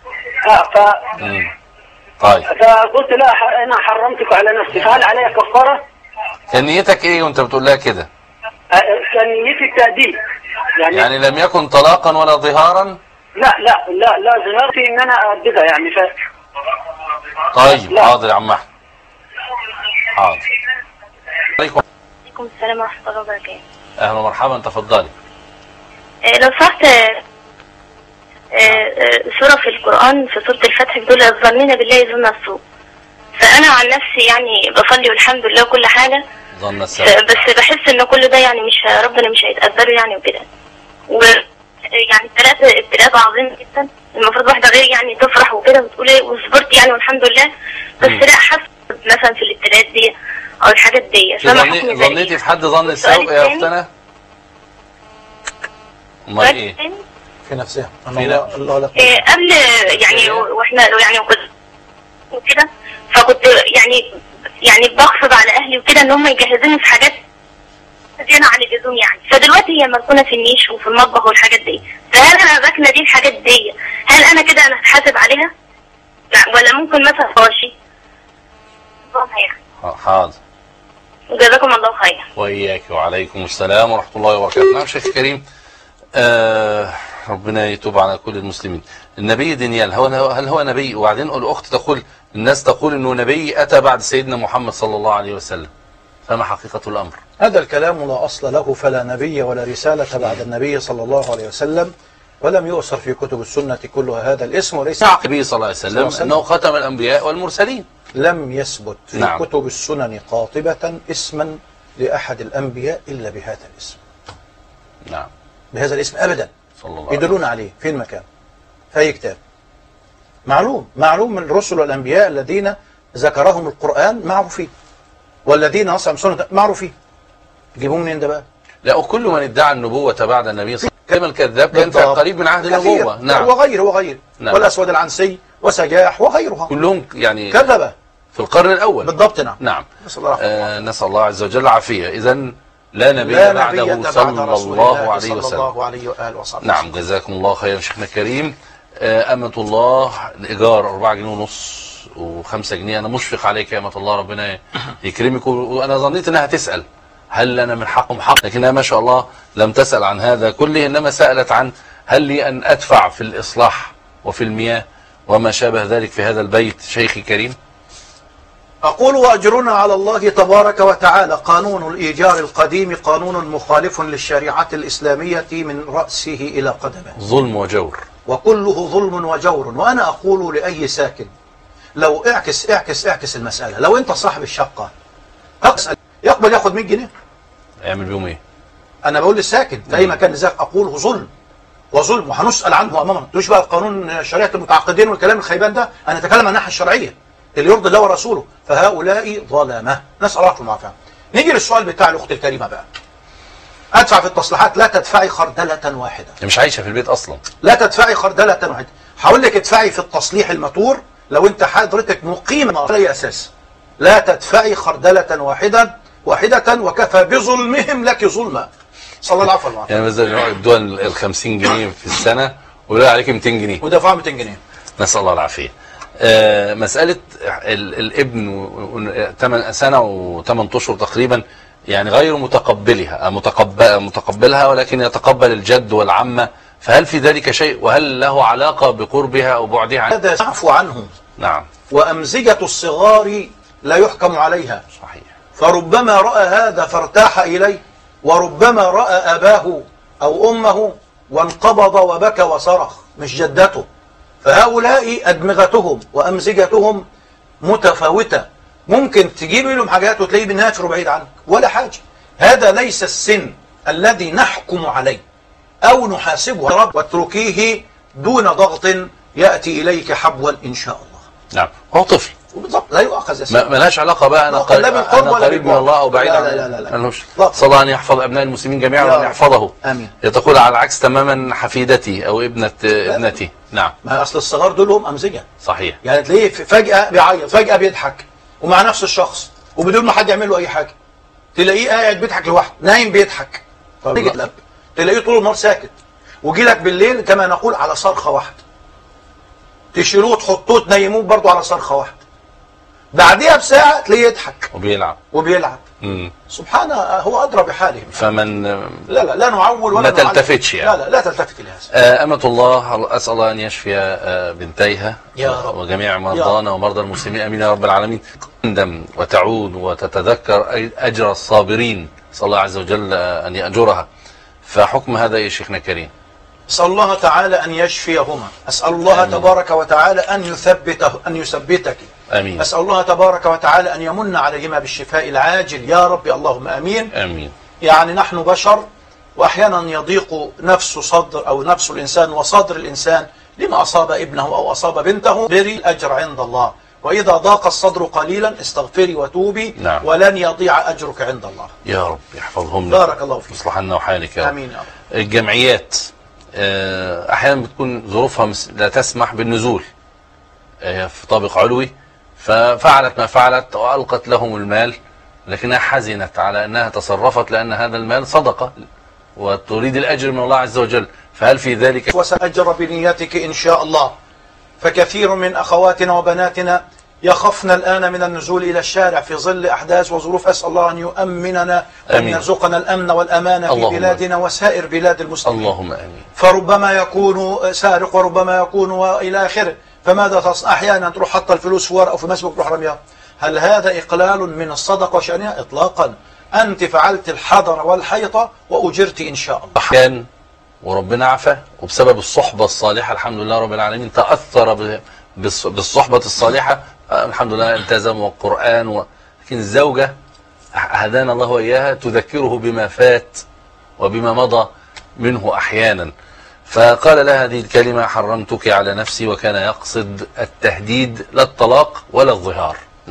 طيب. فقلت لا انا حرمتك على نفسي، فهل علي كفاره؟ كان نيتك ايه وانت بتقول لها كده؟ كان نيتي التأديب يعني لم يكن طلاقا ولا ظهارا؟ لا ظهارتي ان انا أدبها يعني طيب حاضر يا عم احمد. حاضر. عليكم السلام ورحمة الله وبركاته. اهلا ومرحبا، تفضلي. لو سمحت، سورة في القرآن في سورة الفتح بتقول الظنين بالله ظن السوء، فأنا عن نفسي يعني بصلي والحمد لله وكل حاجة، ظن السوء، بس بحس إن كل ده يعني مش ربنا مش هيتقبله يعني وكده، ويعني ابتلاءات عظيمة جدا، المفروض واحدة غير يعني تفرح وكده وتقول ايه وصبرت يعني والحمد لله، بس لا حاسة مثلا في الابتلاءات دي أو الحاجات دي. ظنيتي في حد ظن السوء يا أختنا؟ امال ايه؟ في نفسها قبل يعني واحنا يعني وكده، فكنت يعني بغصب على اهلي وكده ان هم يجهزوني في حاجات زيادة عن اللزوم يعني. فدلوقتي هي مركونه في النيش وفي المطبخ والحاجات دي، فهل انا باكله دي الحاجات دي، هل انا كده انا هتحاسب عليها؟ لا، ولا ممكن مثلا فواشي؟ حاضر. جزاكم الله خير. واياك، وعليكم السلام ورحمه الله وبركاته. نعم شيخ كريم، ربنا يتوب على كل المسلمين. النبي دانيال هل هو نبي؟ وبعدين الأخت تقول الناس تقول أنه نبي أتى بعد سيدنا محمد صلى الله عليه وسلم، فما حقيقة الأمر؟ هذا الكلام لا أصل له، فلا نبي ولا رسالة بعد النبي صلى الله عليه وسلم، ولم يؤثر في كتب السنة كلها هذا الاسم، وليس النبي صلى الله عليه وسلم أنه ختم الأنبياء والمرسلين. لم يثبت في كتب السنن قاطبة اسما لأحد الأنبياء إلا بهذا الاسم. نعم، بهذا الاسم أبدا. صلى الله يدلون عليه في المكان، في أي كتاب. معلوم من الرسل والأنبياء الذين ذكرهم القرآن معروفين، والذين نصهم سنة معروفين، جيبوه منين ده بقى؟ لا، كل من ادعى النبوة بعد النبي صلى الله عليه وسلم الكذاب كان قريب من عهد النبوة. نعم، وغيره نعم. والأسود العنسي وسجاح وغيرها كلهم يعني كذبة في القرن الأول بالضبط. نعم. نسأل الله عز وجل العافية. إذن لا نبي بعده صلى الله عليه وسلم. نعم، جزاكم الله خيرا شيخنا الكريم. أمة الله الإيجار 4 جنيه ونص و5 جنيه. أنا مشفق عليك يا أمة الله، ربنا يكرمك. وأنا ظنيت أنها تسأل هل لنا من حقهم حق، لكنها ما شاء الله لم تسأل عن هذا كله، إنما سألت عن هل لي أن أدفع في الإصلاح وفي المياه وما شابه ذلك في هذا البيت شيخي كريم. أقول وأجرنا على الله تبارك وتعالى. قانون الإيجار القديم قانون مخالف للشريعة الإسلامية من رأسه إلى قدمه، ظلم وجور، وكله ظلم وجور. وأنا أقول لأي ساكن لو اعكس المسألة. لو أنت صاحب الشقة يقبل ياخد 100 جنيه يعمل بيهم إيه؟ أنا بقول للساكن في أي مكان لذلك أقوله ظلم وظلم، وهنسأل عنه أمامنا. تقولش بقى قانون شريعة المتعاقدين والكلام الخيبان ده. أنا أتكلم عن الناحية الشرعية اللي يرضي الله ورسوله. فهؤلاء ظلمة، نسأل الله العافية. نيجي للسؤال بتاع الأخت الكريمة بقى. أدفع في التصليحات. لا تدفعي خردلة واحدة. مش عايشة في البيت أصلا. لا تدفعي خردلة واحدة. هقول لك ادفعي في التصليح الماتور لو أنت حضرتك مقيمة على أي أساس. لا تدفعي خردلة واحدة وكفى بظلمهم لك ظلما. صلى الله عليه وسلم. يعني مثلا يدوها ال 50 جنيه في السنة ويقول عليك 200 جنيه ودفعوا 200 جنيه. نسأل الله العافية. مسألة الابن 8 سنة و8 أشهر تقريبا، يعني غير متقبلها ولكن يتقبل الجد والعمة، فهل في ذلك شيء؟ وهل له علاقة بقربها أو بعدها عنها؟ هذا يعفو عنه. نعم. وأمزجة الصغار لا يحكم عليها. صحيح. فربما رأى هذا فارتاح إليه، وربما رأى أباه أو أمه وانقبض وبكى وصرخ، مش جدته. فهؤلاء أدمغتهم وأمزجتهم متفاوتة. ممكن تجيب لهم حاجات وتلاقيه بالنافر بعيد عنك ولا حاجة. هذا ليس السن الذي نحكم عليه أو نحاسبه. رب واتركيه دون ضغط يأتي إليك حبوا إن شاء الله. نعم، هو طفل بالضبط، لا يؤاخذ يا سيدي. ملهاش علاقة بقى أنا قريب من الله أو بعيد عنه. لا. صلى الله أن يحفظ أبناء المسلمين جميعا وأن يحفظه. آمين. تقول على العكس تماما حفيدتي أو ابنتي. نعم. ما أصل الصغار دول هم أمزجة. صحيح. يعني تلاقيه فجأة بيعيط، فجأة بيضحك ومع نفس الشخص وبدون ما حد يعمل له أي حاجة. تلاقيه قاعد بيضحك لوحده، نايم بيضحك. تلاقيه طول النهار ساكت، وجي لك بالليل كما نقول على صرخة واحدة. تشيلوه تحطوه تنيموه برضه على صرخة واحدة. بعديها بساعة تلاقيه يضحك وبيلعب. سبحانه هو أدرى بحاله. فمن لا نعول ولا ما تلتفتش يعني. لا تلتفت لهذا. أمة الله، أسأل الله أن يشفي بنتيها يا رب وجميع مرضانا ومرضى المسلمين، أمين يا رب العالمين. تندم وتعود وتتذكر أجر الصابرين، صلى الله عز وجل أن يأجرها. فحكم هذا يا شيخنا الكريم؟ أسأل الله تعالى أن يشفيهما. أسأل الله تبارك وتعالى أن يثبتك. آمين. أسأل الله تبارك وتعالى أن يمن عليهما بالشفاء العاجل يا رب، اللهم آمين. آمين. يعني نحن بشر، وأحيانا يضيق نفس الإنسان وصدر الإنسان لما أصاب ابنه أو أصاب بنته. بري الأجر عند الله، وإذا ضاق الصدر قليلا استغفري وتوبي. نعم. ولن يضيع أجرك عند الله. يا رب يحفظهم. بارك الله فيك. يصلح لنا وحالك يا رب. آمين يا رب. الجمعيات أحيانا بتكون ظروفها لا تسمح بالنزول في طابق علوي، ففعلت ما فعلت وألقت لهم المال، لكنها حزنت على أنها تصرفت لأن هذا المال صدقة وتريد الأجر من الله عز وجل. فهل في ذلك؟ وسأجر بنيتك إن شاء الله. فكثير من أخواتنا وبناتنا يخفن الآن من النزول إلى الشارع في ظل أحداث وظروف. أسأل الله أن يؤمننا وأن يرزقنا الأمن والأمان في بلادنا وسائر بلاد المسلمين. اللهم آمين. فربما يكون سارق وربما يكون وإلى آخره. فماذا تصنع؟ أحيانا تروح حط الفلوس في ورقة وفي مسبك تروح رميها. هل هذا إقلال من الصدقة وشأنها؟ إطلاقا. أنت فعلت الحضر والحيطة وأجرت إن شاء الله. كان وربنا عفى، وبسبب الصحبة الصالحة الحمد لله رب العالمين تأثر بالصحبة الصالحة، الحمد لله التزم والقرآن لكن الزوجة هدانا الله وإياها تذكره بما فات وبما مضى منه أحيانا. فقال لها هذه الكلمة: حرمتك على نفسي، وكان يقصد التهديد لا الطلاق ولا الظهار. نعم.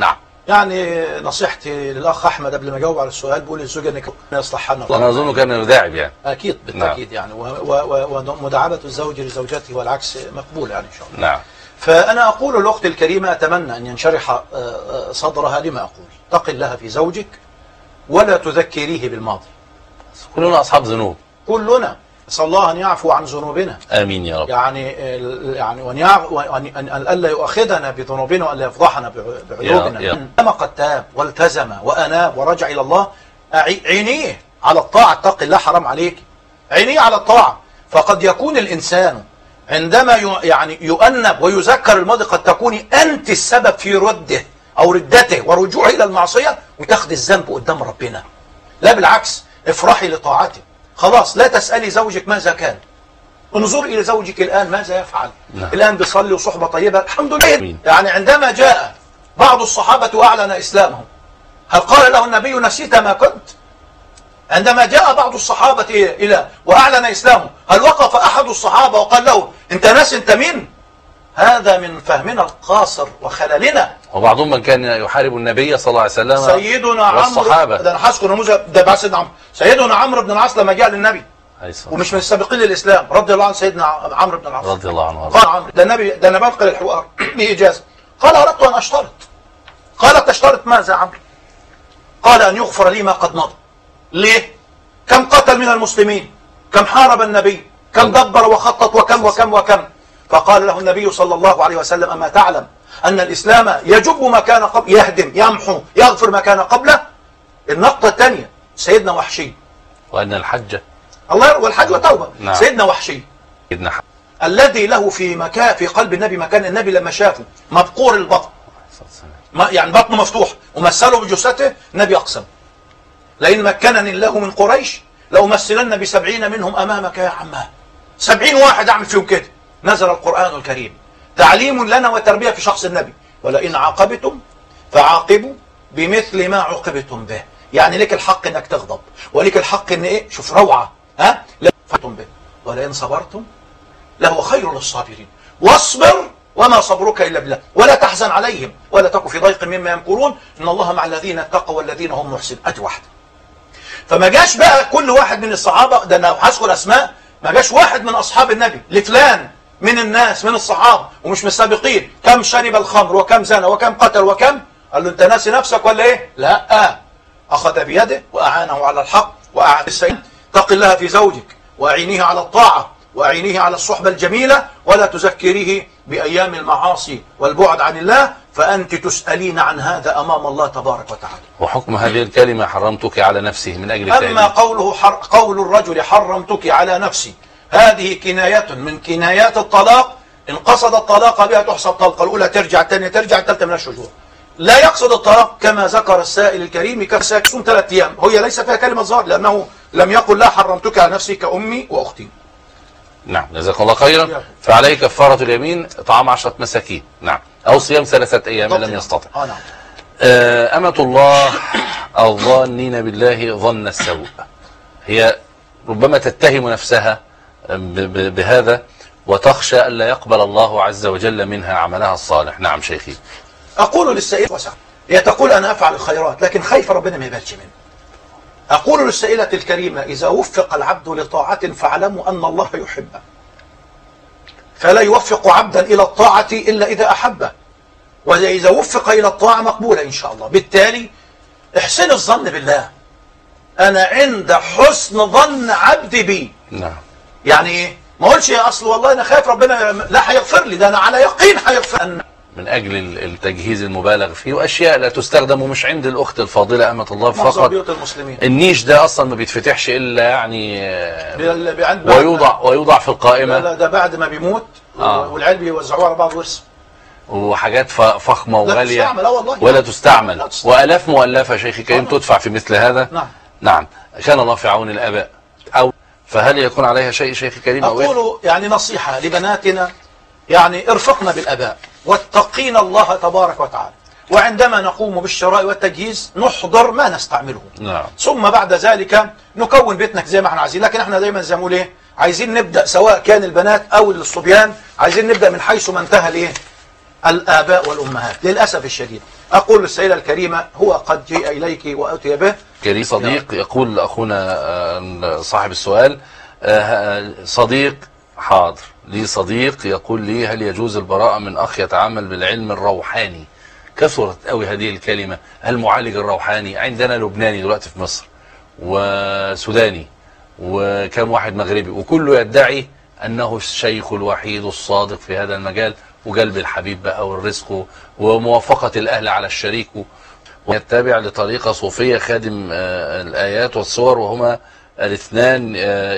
يعني نصيحتي للأخ أحمد قبل ما أجاوب على السؤال، بقول للزوجة إنك يصلح حالنا. أنا أظن كان يداعب يعني. أكيد بالتأكيد. نعم. يعني ومداعبة الزوج لزوجته والعكس مقبول يعني إن شاء الله. نعم. فأنا أقول لأختي الكريمة أتمنى أن ينشرح صدرها لما أقول. اتق الله في زوجك ولا تذكريه بالماضي. كلنا أصحاب ذنوب. كلنا. نسأل الله أن يعفو عن ذنوبنا. آمين يا رب. يعني وأن ألا يؤاخذنا بذنوبنا وألا يفضحنا بعيوبنا. لما قد تاب والتزم وأناب ورجع إلى الله، عينيه على الطاعة. اتق الله، حرام عليك. عينيه على الطاعة. فقد يكون الإنسان عندما يعني يؤنب ويذكر الماضي قد تكوني أنت السبب في رده أو ردته ورجوعه إلى المعصية وتاخذ الذنب قدام ربنا. لا بالعكس، افرحي لطاعته. خلاص لا تسألي زوجك ماذا كان، انظر إلى زوجك الآن ماذا يفعل. نعم. الآن بيصلي وصحبة طيبة الحمد لله. يعني عندما جاء بعض الصحابة وأعلن إسلامهم، هل قال له النبي نسيت ما كنت؟ عندما جاء بعض الصحابة إلى وأعلن إسلامه، هل وقف أحد الصحابة وقال له أنت ناس أنت مين؟ هذا من فهمنا القاصر وخللنا. وبعضهم من كان يحارب النبي صلى الله عليه وسلم سيدنا عمرو، ده أنا حاسكم نموذج ده بعد سيدنا عمرو. سيدنا عمرو بن العاص لما جاء للنبي ومش من السابقين للإسلام رضي الله عن سيدنا عمرو بن العاص رضي الله عنه. قال عمرو ده النبي، ده أنا بنقل الحوار بإجازة. قال أردت أن أشترط. قال تشترط ماذا يا عمرو؟ قال أن يغفر لي ما قد مضى. ليه؟ كم قتل من المسلمين، كم حارب النبي، كم دبر وخطط وكم وكم وكم. فقال له النبي صلى الله عليه وسلم أما تعلم أن الإسلام يجب ما كان قبل، يهدم يمحو يغفر ما كان قبله. النقطة الثانية سيدنا وحشي، وأن الحج الله والحج وتوبة. نعم. سيدنا وحشي الذي له في قلب النبي مكان. النبي لما شافه مبقور البطن، يعني بطنه مفتوح ومثله بجثته، النبي أقسم لئن مكنني الله من قريش لأمثلن ب70 منهم أمامك يا عماه. 70 واحد أعمل فيهم كده. نزل القرآن الكريم تعليم لنا وتربية في شخص النبي، ولئن عاقبتم فعاقبوا بمثل ما عوقبتم به. يعني لك الحق انك تغضب، ولك الحق ان ايه، شوف روعة، ها، لا فاتم به، ولئن صبرتم لهو خير للصابرين واصبر وما صبرك الا بالله ولا تحزن عليهم ولا تك في ضيق مما يمكرون ان الله مع الذين اتقوا والذين هم محسنون. ادي واحده. فما جاش بقى كل واحد من الصحابه، ده انا هذكر اسماء، ما جاش واحد من اصحاب النبي لفلان من الناس من الصحابه ومش من السابقين كم شرب الخمر وكم زنى وكم قتل وكم، قال له انت ناسي نفسك ولا ايه؟ لا، اخذ بيده واعانه على الحق واعان السيد. اتق الله في زوجك واعينيه على الطاعه واعينيه على الصحبه الجميله ولا تذكريه بايام المعاصي والبعد عن الله، فانت تسالين عن هذا امام الله تبارك وتعالى. وحكم هذه الكلمه حرمتك على نفسه من اجل التأديب. اما قول الرجل حرمتك على نفسي، هذه كناية من كنايات الطلاق. إن قصد الطلاق بها تحسب طلقة، الأولى ترجع، الثانية ترجع، الثالثة من الشجور. لا يقصد الطلاق كما ذكر السائل الكريم كساكسون 3 أيام، هي ليس فيها كلمة ظاهر لأنه لم يقل لا حرمتك على نفسي كأمي وأختي. نعم، جزاك الله خيرا. فعليه كفارة اليمين إطعام 10 مساكين، نعم، أو صيام 3 أيام لم يستطع. نعم. أمة الله الظانين بالله ظن السوء، هي ربما تتهم نفسها بهذا وتخشى ألا يقبل الله عز وجل منها عملها الصالح. نعم شيخي. أقول للسائلة وسع، هي تقول أنا أفعل الخيرات لكن خايفة ربنا ما يبالش منه. أقول للسائلة الكريمة إذا وفق العبد لطاعة فاعلموا أن الله يحبه، فلا يوفق عبدا إلى الطاعة إلا إذا أحبه، وإذا وفق إلى الطاعة مقبولة إن شاء الله. بالتالي احسن الظن بالله، أنا عند حسن ظن عبدي بي. نعم. يعني ايه؟ ما اقولش يا اصل والله انا خايف ربنا لا هيغفر لي، ده انا على يقين هيغفر. من اجل التجهيز المبالغ فيه واشياء لا تستخدم ومش عند الاخت الفاضله امه الله فقط. بيوت المسلمين. النيش ده اصلا ما بيتفتحش الا يعني ويوضع في القائمه. لا ده بعد ما بيموت والعيال بيوزعوها على بعض ورث. وحاجات فخمه وغاليه لا تستعمل. والله ولا تستعمل. والاف مؤلفه شيخي الكريم تدفع في مثل هذا. نعم. كان الله في عون الاباء. فهل يكون عليها شيء شيخ كريم؟ أقول يعني نصيحة لبناتنا، يعني ارفقنا بالأباء واتقينا الله تبارك وتعالى، وعندما نقوم بالشراء والتجهيز نحضر ما نستعمله. نعم. ثم بعد ذلك نكون بيتنا زي ما احنا عايزين، لكن احنا دايما زي ما نقول ايه، عايزين نبدأ سواء كان البنات أو الصبيان، عايزين نبدأ من حيث ما انتهى الايه؟ الآباء والأمهات. للأسف الشديد أقول للسيدة الكريمة هو قد جاء إليك وأتي به. كريم صديق يقول أخونا صاحب السؤال، صديق حاضر لي صديق يقول لي هل يجوز البراءة من أخ يتعامل بالعلم الروحاني؟ كثرت قوي هذه الكلمة، المعالج الروحاني. عندنا لبناني دلوقتي في مصر وسوداني وكم واحد مغربي، وكله يدعي أنه الشيخ الوحيد الصادق في هذا المجال، وقلب الحبيب بقى والرزق وموافقة الأهل على الشريك، ويتبع لطريقة صوفية خادم الآيات والصور، وهما الاثنان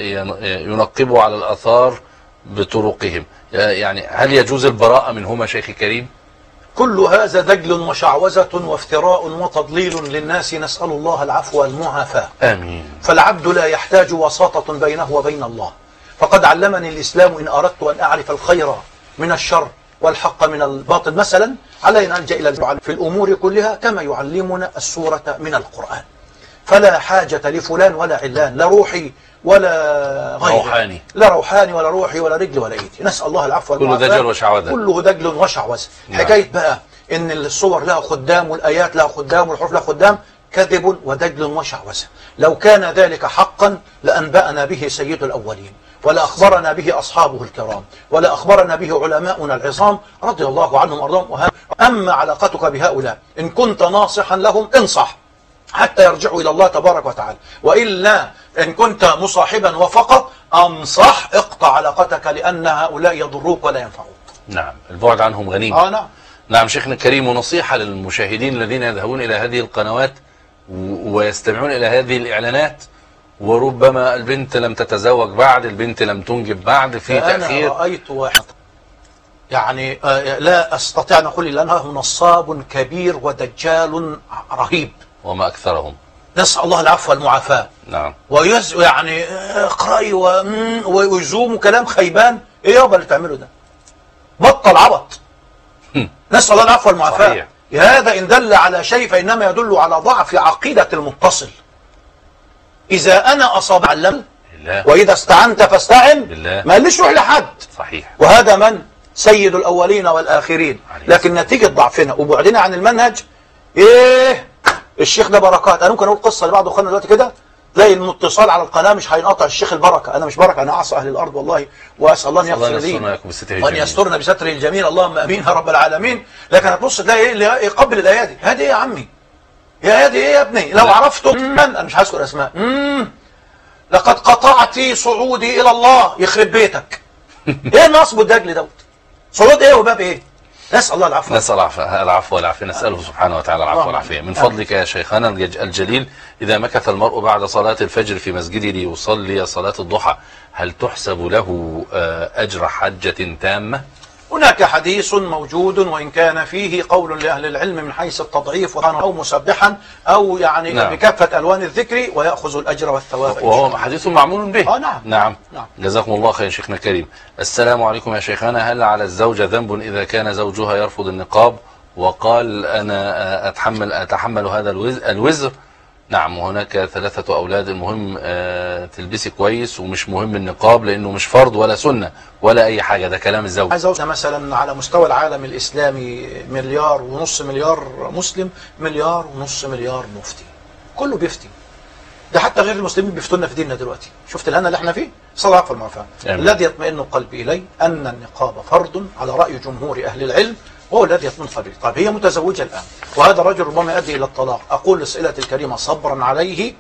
ينقبوا على الآثار بطرقهم. يعني هل يجوز البراءة منهما شيخي الكريم؟ كل هذا دجل وشعوذة وافتراء وتضليل للناس، نسأل الله العفو والمعافاة. آمين. فالعبد لا يحتاج وساطة بينه وبين الله، فقد علمني الإسلام إن أردت أن أعرف الخير من الشر والحق من الباطل مثلا علي أن ألجأ إلى في الأمور كلها كما يعلمنا السورة من القرآن. فلا حاجة لفلان ولا علان، لا روحي ولا غيره، روحاني، لا روحاني ولا روحي ولا رجل ولا ايدي، نسأل الله العفو والعافية. كله دجل وشعوذة، كله دجل وشعوذة. حكاية بقى ان الصور لها خدام والآيات لها خدام والحروف لها خدام، كذب ودجل وشعوذة. لو كان ذلك حقا لأنبأنا به سيد الأولين، ولا أخبرنا به أصحابه الكرام، ولا أخبرنا به علماؤنا العظام رضي الله عنهم وأرضاهم. أما علاقتك بهؤلاء إن كنت ناصحا لهم انصح حتى يرجعوا إلى الله تبارك وتعالى، وإلا إن كنت مصاحبا وفقط أنصح اقطع علاقتك، لأن هؤلاء يضروك ولا ينفعوك. نعم، البعد عنهم غنيم. نعم. نعم شيخنا الكريم، ونصيحة للمشاهدين الذين يذهبون إلى هذه القنوات ويستمعون إلى هذه الإعلانات، وربما البنت لم تتزوج بعد، البنت لم تنجب بعد، في تأخير. أنا رأيت واحد يعني لا أستطيع أن أقول إلا أنه نصاب كبير ودجال رهيب، وما أكثرهم. نسأل الله العفو والمعافاة. نعم. يعني اقرأي ويزوم كلام خيبان. إيه يابا اللي تعمله ده؟ بطل عبط. نسأل الله العفو والمعافاة. هذا إن دل على شيء فإنما يدل على ضعف عقيدة المتصل. إذا أنا أصاب علم وإذا استعنت فاستعن بالله، ما قاليش روح لحد. صحيح. وهذا من سيد الأولين والآخرين، لكن نتيجة ضعفنا وبعدنا عن المنهج إيه الشيخ ده بركات. أنا ممكن أقول قصة لبعض أخواننا دلوقتي كده، تلاقي الاتصال على القناة مش هينقطع الشيخ البركة. أنا مش بركة، أنا أعصى أهل الأرض والله، وأسأل الله أن يغفر لي وأن يسترنا بستره الجميل، اللهم أمين يا رب العالمين. لكن هتبص تلاقي إيه اللي يقبل الأيادي، هذه إيه يا عمي؟ يا هادي إيه يا ابني؟ لو عرفتم أنا مش هذكر أسماء، لقد قطعت صعودي إلى الله، يخرب بيتك. إيه النصب والدجل دوت؟ صعود إيه وباب إيه؟ نسأل الله العفو. نسأل العفو والعافية، نسأله سبحانه وتعالى العفو والعافية. من فضلك يا شيخنا الجليل، إذا مكث المرء بعد صلاة الفجر في مسجده ليصلي صلاة الضحى، هل تحسب له أجر حجة تامة؟ هناك حديث موجود وإن كان فيه قول لأهل العلم من حيث التضعيف، أو مسبحا أو يعني نعم. بكافة ألوان الذكر ويأخذ الأجر والثواب، وهو حديث معمول به. نعم. نعم. جزاكم الله خير شيخنا الكريم. السلام عليكم يا شيخنا، هل على الزوجة ذنب إذا كان زوجها يرفض النقاب وقال أنا أتحمل هذا الوزر؟ نعم، وهناك 3 أولاد، المهم تلبسي كويس، ومش مهم النقاب لأنه مش فرض ولا سنة ولا أي حاجة، ده كلام الزوج. زوجنا مثلا على مستوى العالم الإسلامي 1.5 مليار مسلم، 1.5 مليار مفتي، كله بيفتي. ده حتى غير المسلمين بيفتونا في ديننا دلوقتي. شفت الهنا اللي احنا فيه؟ صلى الله عليه وسلم. الذي يطمئن قلبي إلي أن النقاب فرض على رأي جمهور أهل العلم، وهو الذي يطمئن قلبي. طيب هي متزوجة الآن وهذا الرجل ربما يؤدي إلى الطلاق، أقول للسائلة الكريمة صبرا عليه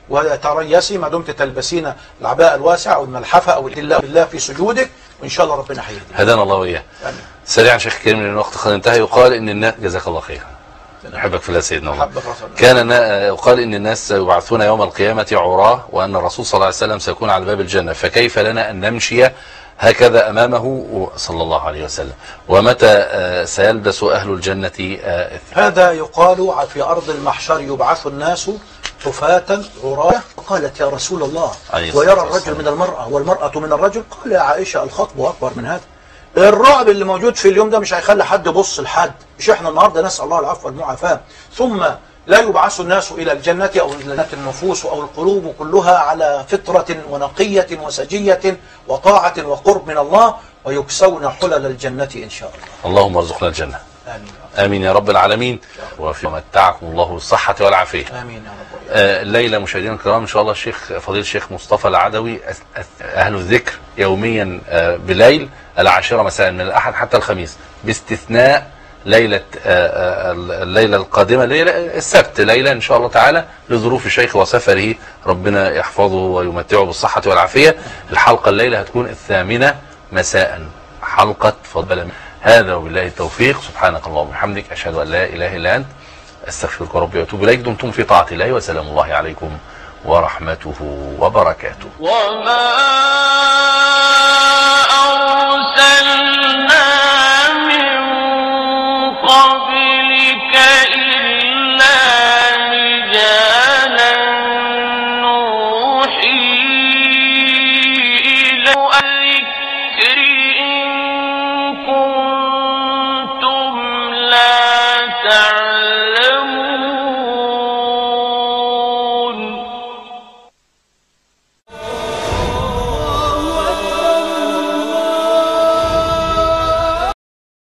وتريسي ما دمت تلبسين العباءة الواسعة أو الملحفة أو الإله بالله في سجودك، وإن شاء الله ربنا هيهديك. هدانا الله وإياه. سريعا شيخ الكريم لأن الوقت قد انتهى. يقال إن الناس، جزاك الله خير، أحبك في الله سيدنا الله، كان يقال إن الناس سيبعثون يوم القيامة عراة، وأن الرسول صلى الله عليه وسلم سيكون على باب الجنة، فكيف لنا أن نمشي هكذا أمامه صلى الله عليه وسلم؟ ومتى سيلبس أهل الجنة هذا يقال في أرض المحشر يبعث الناس حفاة عراة. قالت يا رسول الله ويرى الرجل من المرأة والمرأة من الرجل؟ قال يا عائشة الخطب أكبر من هذا. الرعب اللي موجود في اليوم ده مش هيخلي حد يبص لحد، مش احنا النهارده نسأل الله العفو والمعافاة. ثم لا يبعث الناس إلى الجنة أو إلى النفوس أو القلوب كلها على فطرة ونقية وسجية وطاعة وقرب من الله، ويكسون حلل الجنة إن شاء الله. اللهم ارزقنا الجنة. آمين يا رب العالمين. وفي متعكم الله بالصحة والعافية. آمين يا رب. الليلة مشاهدينا الكرام إن شاء الله فضيلة الشيخ مصطفى العدوي أهل الذكر يوميا بليل 10 مساء من الأحد حتى الخميس، باستثناء الليلة القادمة السبت ليلة إن شاء الله تعالى لظروف الشيخ وسفره، ربنا يحفظه ويمتعه بالصحة والعافية. الحلقة الليلة هتكون 8 مساء، حلقة فضل. هذا وبالله التوفيق. سبحانك اللهم وبحمدك، أشهد أن لا إله إلا أنت، أستغفرك ربي وأتوب إليك. دمتم في طاعة الله، وسلام الله عليكم ورحمته وبركاته. وما أرسلنا من قبلك إلا رجالا نوحي إلى الذكر إن كنتم لا تعلمون.